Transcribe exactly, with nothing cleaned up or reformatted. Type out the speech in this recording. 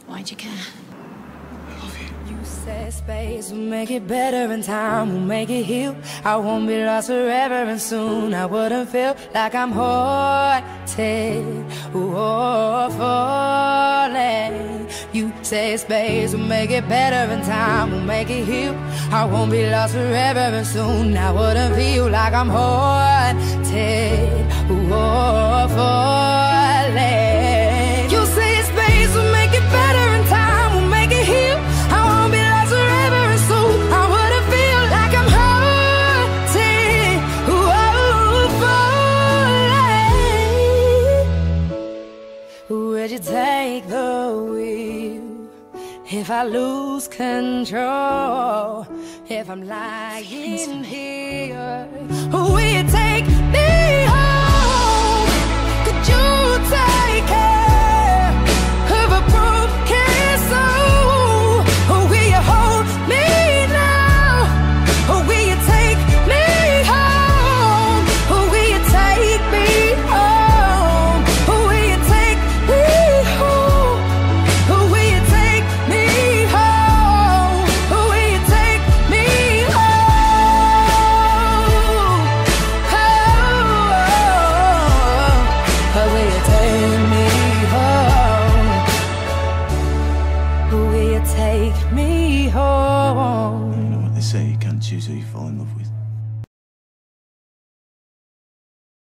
Why'd you care? I love you. You said space will make it better and time will make it heal. I won't be lost forever and soon I wouldn't feel like I'm haunted or falling. You say space will make it better and time will make it heal. I won't be lost forever and soon I wouldn't feel like I'm haunted or falling. You say space will make it better and time will make it heal. I won't be lost forever and soon I wouldn't feel like I'm haunted or falling. Would you take the wheel if I lose control? If I'm lying here, will you take me home? Could you take care of a broken soul? Or will you hold me now? Or will you take me home? Or will you take me home? Or will you take me home? Or will you take me home? Or will you take me home? Oh, or will you take me home? Or will you take me home? You know what they say, you can't choose who you fall in love with.